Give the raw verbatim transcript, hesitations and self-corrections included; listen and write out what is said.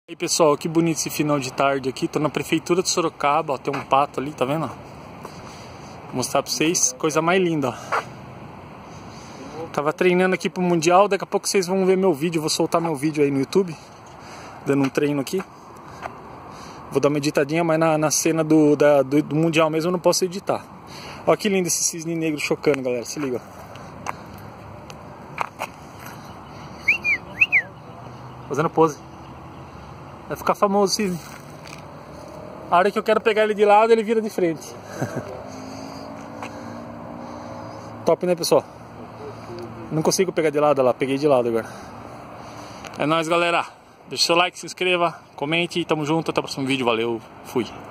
E aí pessoal, que bonito esse final de tarde aqui. Tô na prefeitura de Sorocaba, ó, tem um pato ali, tá vendo? Vou mostrar pra vocês, coisa mais linda, ó. Tava treinando aqui pro Mundial, daqui a pouco vocês vão ver meu vídeo. Vou soltar meu vídeo aí no YouTube, dando um treino aqui. Vou dar uma editadinha, mas na, na cena do, da, do, do Mundial mesmo eu não posso editar. Ó que lindo esse cisne negro chocando, galera, se liga. Fazendo pose. Vai ficar famoso o cisne. A hora que eu quero pegar ele de lado, ele vira de frente. Top, né, pessoal? Não consigo pegar de lado, olha lá, peguei de lado agora. É nóis, galera. Deixa seu like, se inscreva, comente, tamo junto, até o próximo vídeo, valeu, fui.